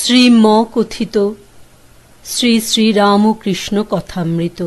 শ্রীম কথিত শ্রী শ্রী রামকৃষ্ণ কথামৃত।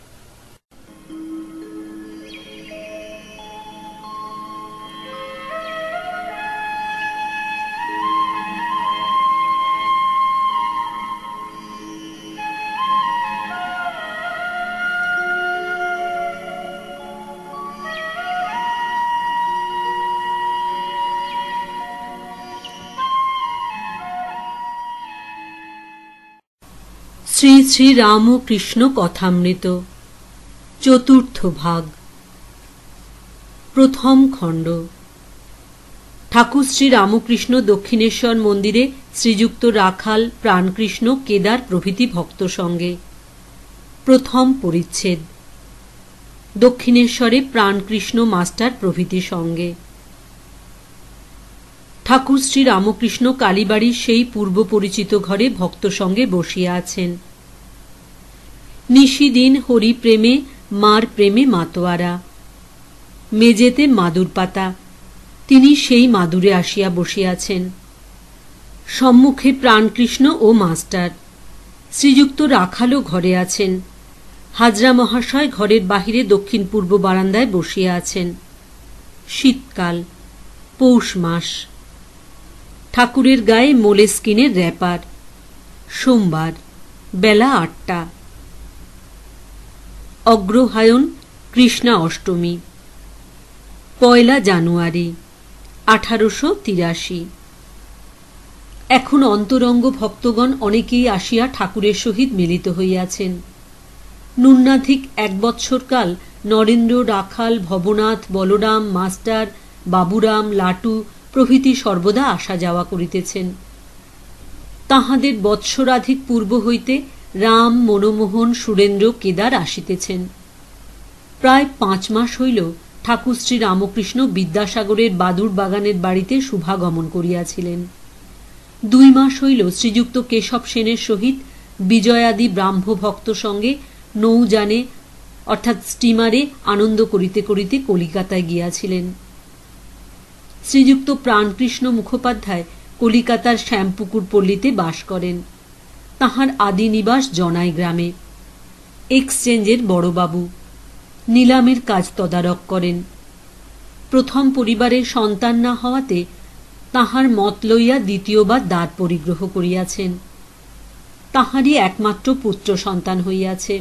শ্রী শ্রী রামকৃষ্ণ কথামৃত চতুর্থ ভাগ, প্রথম খণ্ড। ঠাকুর শ্রী রামকৃষ্ণ দক্ষিণেশ্বর মন্দিরে শ্রীযুক্ত রাখাল, প্রাণকৃষ্ণ, কেদার প্রভৃতি ভক্ত সঙ্গে। প্রথম পরিচ্ছেদ। দক্ষিণেশ্বরে প্রাণকৃষ্ণ মাস্টার প্রভৃতি সঙ্গে। ঠাকুর শ্রী রামকৃষ্ণ কালীবাড়ির সেই পূর্ব পরিচিত ঘরে ভক্ত সঙ্গে বসিয়া আছেন। নিশিদিন হরি প্রেমে, মার প্রেমে মাতোয়ারা। মেজেতে মাদুর পাতা, তিনি সেই মাদুরে আসিয়া বসিয়াছেন। সম্মুখে প্রাণকৃষ্ণ ও মাস্টার। শ্রীযুক্ত রাখালও ঘরে আছেন। হাজরা মহাশয় ঘরের বাহিরে দক্ষিণ পূর্ব বারান্দায় বসিয়া আছেন। শীতকাল, পৌষ মাস। ঠাকুরের গায়ে মোলেস্কিনের র্যাপার। সোমবার, বেলা ৮টা। অগ্রহায়ণ, কৃষ্ণা অষ্টমী। ১ জানুয়ারি ১৮৮৩। এখন অন্তরঙ্গ ভক্তগণ অনেকেই আসিয়া ঠাকুরের সহিত মিলিত হইয়াছেন। ন্যূনাধিক ১ বৎসরকাল নরেন্দ্র, রাখাল, ভবনাথ, বলরাম, মাস্টার, বাবুরাম, লাটু প্রভৃতি সর্বদা আসা যাওয়া করিতেছেন। তাহাদের বৎসরাধিক পূর্ব হইতে রাম, মনমোহন, সুরেন্দ্র, কেদার আসিতেছেন। প্রায় ৫ মাস হইল ঠাকুর শ্রী রামকৃষ্ণ বিদ্যাসাগরের বাদুর বাগানের বাড়িতে শুভাগমন করিয়াছিলেন। ২ মাস হইল শ্রীযুক্ত কেশব সেনের সহিত বিজয়াদি ব্রাহ্ম ভক্ত সঙ্গে নৌযানে অর্থাৎ স্টিমারে আনন্দ করিতে করিতে কলিকাতায় গিয়াছিলেন। শ্রীযুক্ত প্রাণকৃষ্ণ মুখোপাধ্যায় কলিকাতার শ্যামপুকুর পল্লীতে বাস করেন। তাহার আদি নিবাস জনাই গ্রামে। এক্সচেঞ্জের বড়বাবু, নিলামের কাজ তদারক করেন। প্রথম পরিবারের সন্তান না হওয়াতে তাহার মত লইয়া দ্বিতীয়বার দ্বার পরিগ্রহ করিয়াছেন। তাহারই একমাত্র পুত্র সন্তান হইয়াছে।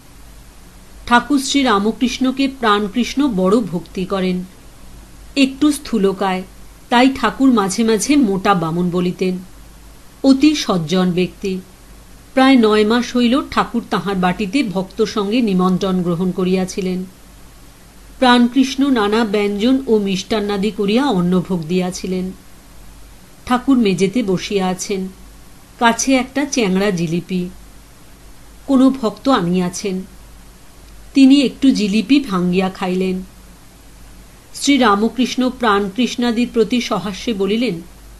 ঠাকুর শ্রী রামকৃষ্ণকে প্রাণকৃষ্ণ বড় ভক্তি করেন। একটু স্থূলকায়, তাই ঠাকুর মাঝে মাঝে মোটা বামুন বলিতেন। অতি সজ্জন ব্যক্তি। প্রায় ৯ মাস হইল ঠাকুর তাহার বাটিতে ভক্ত সঙ্গে নিমন্ত্রণ গ্রহণ করিয়াছিলেন। প্রাণকৃষ্ণ নানা ব্যঞ্জন ও মিষ্টান্নাদি করিয়া অন্নভোগ দিয়াছিলেন। ঠাকুর মেজেতে বসিয়া আছেন। কাছে একটা চ্যাংড়া জিলিপি কোন ভক্ত আনিয়াছেন। তিনি একটু জিলিপি ভাঙ্গিয়া খাইলেন। শ্রী রামকৃষ্ণ প্রাণকৃষ্ণাদির প্রতি সহাস্যে বলিলেন,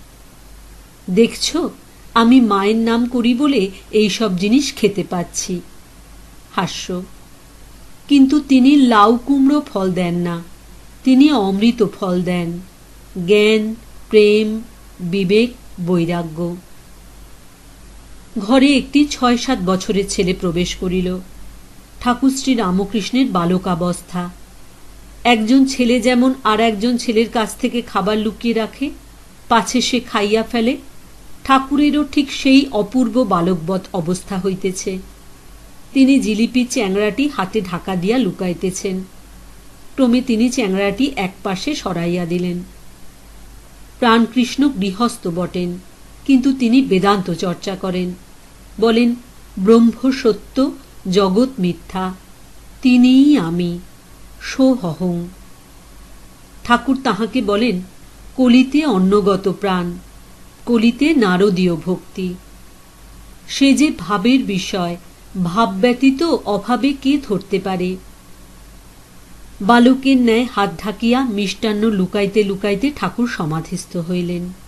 দেখছ, আমি মায়ের নাম করি বলে এই সব জিনিস খেতে পাচ্ছি। হাস্য। কিন্তু তিনি লাউ কুমড়ো ফল দেন না, তিনি অমৃত ফল দেন। জ্ঞান, প্রেম, বিবেক, বৈরাগ্য। ঘরে একটি ৬-৭ বছরের ছেলে প্রবেশ করিল। ঠাকুর শ্রী রামকৃষ্ণের বালকাবস্থা। একজন ছেলে যেমন আর একজন ছেলের কাছ থেকে খাবার লুকিয়ে রাখে, পাছে সে খাইয়া ফেলে, ঠাকুরেরও ঠিক সেই অপূর্ব বালকবৎ অবস্থা হইতেছে। তিনি জিলিপি চ্যাংড়াটি হাতে ঢাকা দিয়া লুকাইতেছেন। ক্রমে তিনি চ্যাংড়াটি এক পাশে সরাইয়া দিলেন। প্রাণকৃষ্ণ গৃহস্থ বটেন, কিন্তু তিনি বেদান্ত চর্চা করেন। বলেন, ব্রহ্ম সত্য, জগৎ মিথ্যা, তিনিই আমি, সোহং। ঠাকুর তাহাকে বলেন, কলিতে অন্নগত প্রাণ, কলিতে নারদীয় ভক্তি। সে যে ভাবের বিষয়, ভাব ব্যতীত অভাবে কে ধরতে পারে? বালকের ন্যায় হাত ঢাকিয়া মিষ্টান্ন লুকাইতে লুকাইতে ঠাকুর সমাধিস্থ হইলেন।